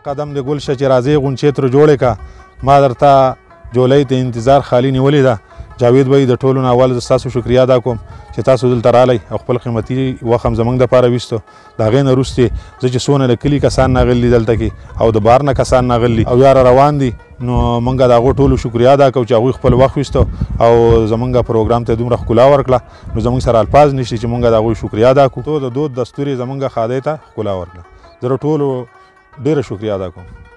قدم د ګل شه چې راځې غونچې تر جوړې کا ما درته جولۍ ته انتظار خالي نیولې ده جاوید بھائی د ټولو نه اول زه ستاسو شکریا ادا کوم چې تاسو دلته رالی او خپل قیمتي وخت هم زموږ دپاره ویستو د هغې نه وروستې زه چې څونه له کلي کسان راغلي دلته کې او د بهر نه کسان راغلي او یا روان دي نو موږ د هغو ټولو شکریا ادا کوو چې هغوی خپل وخت ویستو او زموږ پروګرام ته دومره ښکلا ورکړه نو زموږ سره الفاظ نشته چې موږ د هغوی شکریا ادا کړو. تو د دود دستور یې زموږ ښادۍ ته ښکلا ورکړه. زه د ټولو ډېره شکریا ادا کوم.